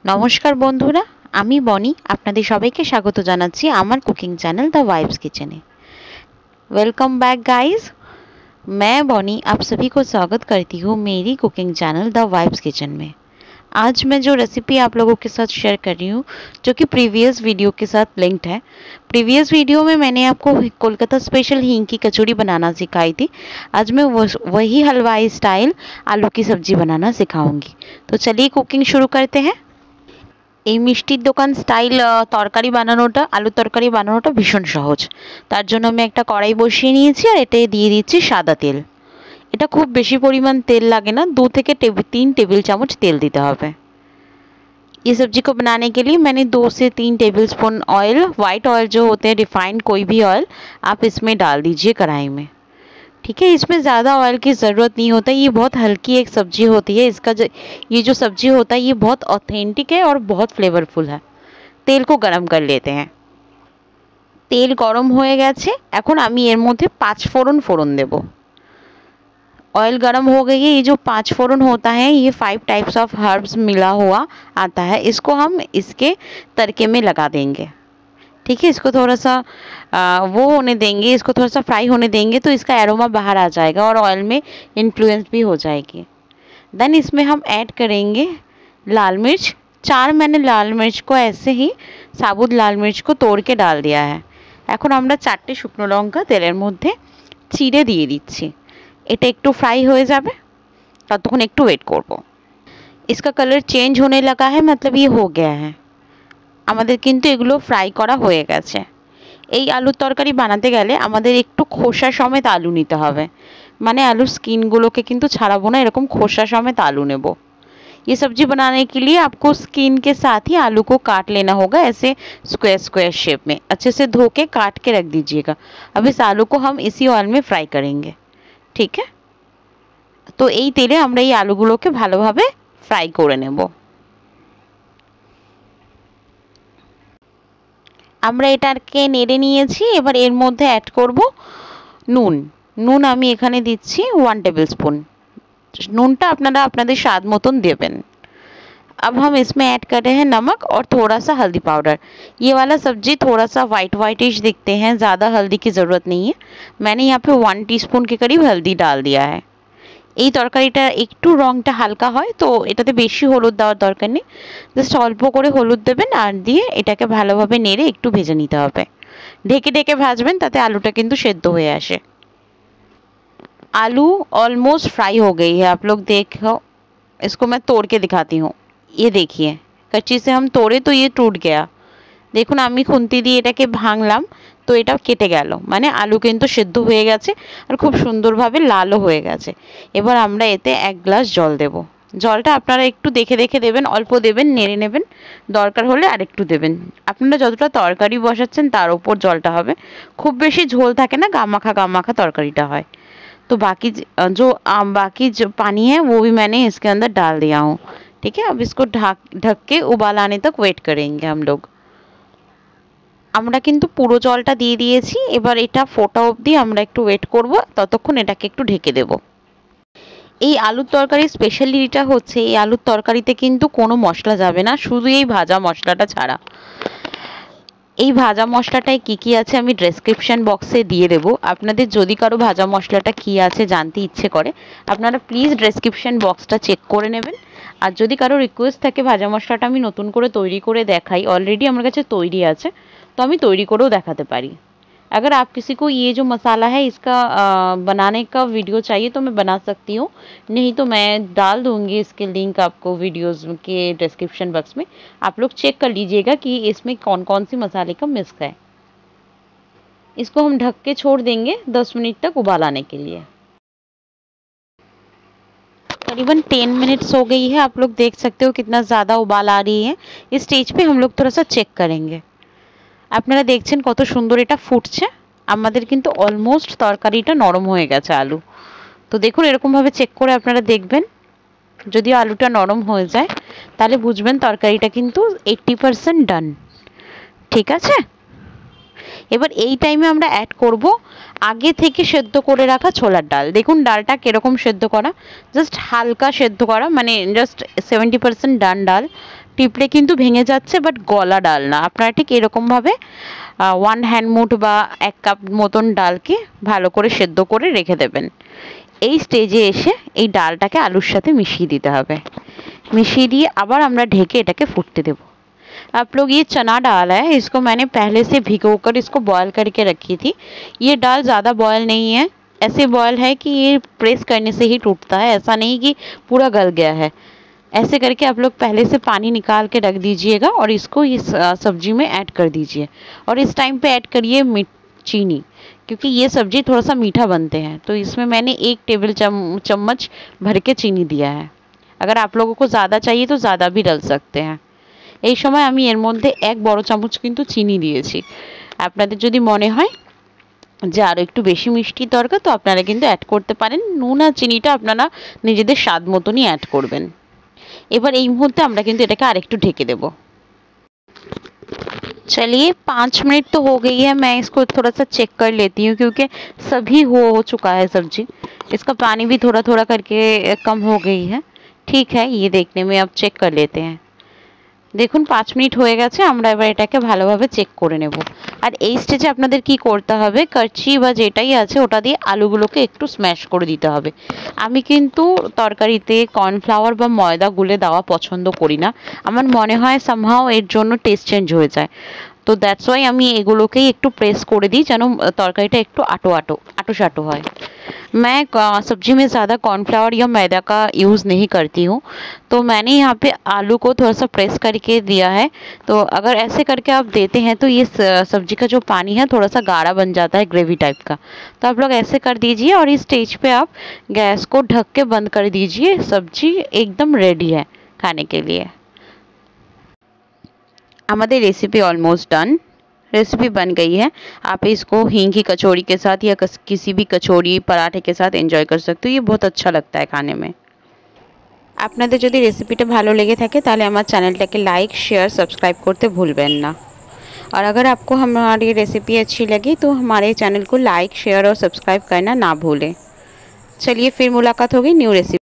নমস্কার বন্ধুরা, আমি বনি আপনাদের সবাইকে স্বাগত জানাচ্ছি আমার cooking channel the vibes kitchen में। वेलकम बैक गाइस, मैं बॉनी आप सभी को स्वागत करती हूँ मेरी cooking channel the vibes kitchen में। आज मैं जो रेसिपी आप लोगों के साथ शेयर कर रही हूँ जो कि प्रीवियस वीडियो के साथ लिंक्ड है। प्रीवियस वीडियो में मैंने आपको कोलकाता स्पेशल हींग की कचौड़ी बनाना सिखाई थी। आज मैं वही हलवाई स्टाइल आलू की सब्जी बनाना सिखाऊंगी। तो चलिए कुकिंग शुरू करते हैं। এই মিষ্টির দোকান স্টাইল তরকারি বানানোটা, আলুর তরকারি বানানোটা ভীষণ সহজ। তার জন্য আমি একটা কড়াই বসিয়ে নিয়েছি আর এতে দিয়ে দিচ্ছি সাদা তেল। এটা খুব বেশি পরিমাণ তেল লাগে না, 2 থেকে 3 टेबल চামচ তেল দিতে হবে। ये सब्जी को बनाने के लिए मैंने 2 से 3 टेबलस्पून ऑयल, वाइट ऑयल जो होते हैं रिफाइंड कोई भी ऑयल आप इसमें डाल दीजिए कढ़ाई में। ठीक है, इसमें ज़्यादा ऑयल की ज़रूरत नहीं होता, ये बहुत हल्की एक सब्जी होती है। ये जो सब्जी होता है ये बहुत ऑथेंटिक है और बहुत फ्लेवरफुल है। तेल को गरम कर लेते हैं। तेल गरम হয়ে গেছে, এখন আমি এর মধ্যে 5 फोड़न देव। ऑयल गरम हो गई है। ये जो 5 फोड़न होता है ये 5 टाइप्स ऑफ हर्ब्स मिला हुआ आता है, इसको हम इसके तड़के में लगा देंगे। ठीक है, इसको थोड़ा सा वो होने देंगे, इसको थोड़ा सा फ्राई होने देंगे तो इसका एरोमा बाहर आ जाएगा और ऑयल में इन्फ्लुएंस भी हो जाएगी। देन इसमें हम ऐड करेंगे लाल मिर्च। 4 मैंने लाल मिर्च को ऐसे ही साबुत लाल मिर्च को तोड़ के डाल दिया है। এখন আমরা 4টে শুকনো লঙ্কা তেলের মধ্যে চিড়ে দিয়ে দিচ্ছি। এটা একটু ফ্রাই হয়ে যাবে, ততক্ষণ একটু ওয়েট করব। इसका कलर चेंज होने लगा है, मतलब ये हो गया है। আমাদের কিন্তু এগুলো ফ্রাই করা হয়ে গেছে। এই আলুর তরকারি বানাতে গেলে আমাদের একটু খোসা সমেত আলু নিতে হবে, মানে আলুর স্কিনগুলোকে কিন্তু ছাড়াবো না, এরকম খোসা সমেত आलू নেব। ये सब्जी बनाने के लिए आपको स्किन के साथ ही आलू को काट लेना होगा, ऐसे स्क्वायर स्क्वायर शेप में। अच्छे से धो के काट के रख दीजिएगा। अब इस आलू को हम इसी ऑयल में फ्राई करेंगे। ठीक है, तो এই তেলে আমরা এই আলুগুলোকে ভালোভাবে ফ্রাই করে নেব। আমরা এটাকে নেড়ে নিয়েছি। এবার এর মধ্যে অ্যাড করব নুন। নুন আমি এখানে দিচ্ছি 1 टेबलस्पून। नूनटा अपना अपने स्वाद मतन देवें। अब हम इसमें ऐड कर रहे हैं नमक और थोड़ा सा हल्दी पाउडर। ये वाला सब्जी थोड़ा सा वाइटिश दिखते हैं, ज़्यादा हल्दी की ज़रूरत नहीं है। मैंने यहाँ पे 1 टीस्पून के करीब हल्दी डाल दिया है। এই তরকারিটা একটু রংটা হালকা হয় তো এটাতে বেশি হলুদ দেওয়ার দরকার নেই, জাস্ট অল্প করে হলুদ দেবেন আর দিয়ে এটাকে ভালোভাবে নেড়ে একটু ভেজে নিতে হবে। ঢেকে ঢেকে ভাজবেন তাতে আলুটা কিন্তু সেদ্ধ হয়ে আসে। आलू ऑलमोस्ट फ्राई हो गई है, आप लोग देखो। इसको मैं तोड़ के दिखाती हूँ। ये देखिए, कच्ची से हम तोड़े तो ये टूट गया। देखুন আমি খুন্তি দিয়ে এটাকে ভাঙলাম তো এটা কেটে গেল, মানে আলু কিন্তু সেদ্ধ হয়ে গেছে আর খুব সুন্দরভাবে লালও হয়ে গেছে। এবার আমরা এতে 1 গ্লাস জল দেব। জলটা আপনারা একটু দেখে দেখে দেবেন, অল্প দেবেন, নেড়ে নেবেন, দরকার হলে আরেকটু দেবেন। আপনারা যতটা তরকারি বসাচ্ছেন তার উপর জলটা হবে। খুব বেশি ঝোল থাকে না, গামাখা তরকারিটা হয়। तो बाकी जो पानी है वो भी मैंने इसके अंदर डाल दिया हूँ। ठीक है, अब इसको ढक के उबाल आने तक वेट करेंगे हम लोग। আমরা কিন্তু পুরো জলটা দিয়ে দিয়েছি। এবার এটা ফোটা অবধি আমরা একটু ওয়েট করব, ততক্ষণ এটাকে একটু ঢেকে দেব। এই আলুর তরকারির স্পেশালিটিটা হচ্ছে এই আলুর তরকারিতে কিন্তু কোনো মশলা যাবে না, শুধু এই ভাজা মশলাটা ছাড়া। এই ভাজা মশলাটায় কি আছে আমি ডেসক্রিপশন বক্সে দিয়ে দেব। আপনাদের যদি কারো ভাজা মশলাটা কি আছে জানতে ইচ্ছে করে আপনারা প্লিজ ডেসক্রিপশন বক্সটা চেক করে নেবেন। আর যদি কারো রিকোয়েস্ট থাকে ভাজা মশলাটা আমি নতুন করে তৈরি করে দেখাই, অলরেডি আমার কাছে তৈরি আছে, তো আমি তৈরি করেও দেখাতে পারি। अगर आप किसी को ये जो मसाला है इसका बनाने का वीडियो चाहिए तो मैं बना सकती हूँ, नहीं तो मैं डाल दूँगी इसके लिंक आपको वीडियोस के डिस्क्रिप्शन बॉक्स में। आप लोग चेक कर लीजिएगा कि इसमें कौन कौन सी मसाले का मिक्स है। इसको हम ढक के छोड़ देंगे 10 मिनट तक उबाल आने के लिए। करीबन 10 मिनट्स हो गई है, आप लोग देख सकते हो कितना ज़्यादा उबाल आ रही है। इस स्टेज पे हम लोग थोड़ा सा चेक करेंगे। আপনারা দেখছেন কত সুন্দর এটা ফুটছে। আমাদের কিন্তু অলমোস্ট তরকারিটা নরম হয়ে গেছে আলু। তো দেখুন এরকমভাবে চেক করে আপনারা দেখবেন, যদি আলুটা নরম হয়ে যায় তাহলে বুঝবেন তরকারিটা কিন্তু 80% ডান। ঠিক আছে, এবার এই টাইমে আমরা অ্যাড করব আগে থেকে সেদ্ধ করে রাখা ছোলার ডাল। দেখুন ডালটা কীরকম সেদ্ধ করা, জাস্ট হালকা সেদ্ধ করা, মানে জাস্ট 70% ডান ডাল। টিপলে কিন্তু ভেঙে যাচ্ছে, বাট গলা ডাল না। আপনারা ঠিক এরকমভাবে 1 হ্যান্ড মুঠ বা 1 কাপ মতন ডালকে ভালো করে সেদ্ধ করে রেখে দেবেন। এই স্টেজে এসে এই ডালটাকে আলুর সাথে মিশিয়ে দিতে হবে। मिशी दिए आबार আমরা ढेके এটাকে ফুটতে দেব। आप लोग ये चना दाल है, इसको मैंने पहले से भिगोकर इसको बॉयल करके रखी थी। ये दाल ज़्यादा बॉयल नहीं है, ऐसे बॉयल है कि ये प्रेस करने से ही टूटता है, ऐसा नहीं कि पूरा गल गया है। ऐसे करके आप लोग पहले से पानी निकाल के रख दीजिएगा और इसको इस सब्जी में ऐड कर दीजिए। और इस टाइम पे ऐड करिए चीनी, क्योंकि ये सब्जी थोड़ा सा मीठा बनते हैं, तो इसमें मैंने 1 टेबल चम्मच भर के चीनी दिया है। अगर आप लोगों को ज़्यादा चाहिए तो ज़्यादा भी डाल सकते हैं। এই সময় আমি এর মধ্যে 1 বড় চামচ কিন্তু চিনি দিয়েছি। আপনাদের যদি মনে হয় যে আরও একটু বেশি মিষ্টি দরকার তো আপনারা কিন্তু অ্যাড করতে পারেন। নুন আর চিনিটা আপনারা নিজেদের স্বাদ মতনই অ্যাড করবেন। এবার এই মুহূর্তে আমরা কিন্তু এটাকে আরেকটু ঢেকে দেব। चलिए 5 मिनट तो हो गई है, मैं इसको थोड़ा सा चेक कर लेती हूँ क्योंकि सभी हो चुका है सब्जी। इसका पानी भी थोड़ा थोड़ा करके कम हो गई है। ठीक है, ये देखने में अब चेक कर लेते हैं। দেখুন 5 মিনিট হয়ে গেছে, আমরা এবার এটাকে ভালোভাবে চেক করে নেব। আর এই স্টেজে আপনাদের কি করতে হবে, কাচ্চি বা যেটাই আছে ওটা দিয়ে আলুগুলোকে একটু স্ম্যাশ করে দিতে হবে। আমি কিন্তু তরকারিতে কর্নফ্লাওয়ার বা ময়দা গুলে দেওয়া পছন্দ করি না, আমার মনে হয় সামহাও এর জন্য টেস্ট চেঞ্জ হয়ে যায়। তো দ্যাটস ওয়াই আমি এগুলোকেই একটু প্রেস করে দিই যেন তরকারিটা একটু আটো হয়। मैं सब्जी में ज़्यादा कॉर्नफ्लावर या मैदा का यूज़ नहीं करती हूँ, तो मैंने यहाँ पे आलू को थोड़ा सा प्रेस करके दिया है। तो अगर ऐसे करके आप देते हैं तो ये सब्जी का जो पानी है थोड़ा सा गाढ़ा बन जाता है, ग्रेवी टाइप का। तो आप लोग ऐसे कर दीजिए और इस स्टेज पे आप गैस को ढक के बंद कर दीजिए। सब्जी एकदम रेडी है खाने के लिए। हमारी रेसिपी ऑलमोस्ट डन, रेसिपी बन गई है। आप इसको हींग की कचौड़ी के साथ या किसी भी कचौड़ी पराठे के साथ एंजॉय कर सकते हो, ये बहुत अच्छा लगता है खाने में। আপনাদের যদি রেসিপিটা ভালো লেগে থাকে তাহলে আমার চ্যানেলটাকে লাইক शेयर सब्सक्राइब करते भूलবেন ना। और अगर आपको हमारी रेसिपी अच्छी लगी तो हमारे चैनल को लाइक शेयर और सब्सक्राइब करना ना भूलें। चलिए फिर मुलाकात होगी न्यू रेसिपी।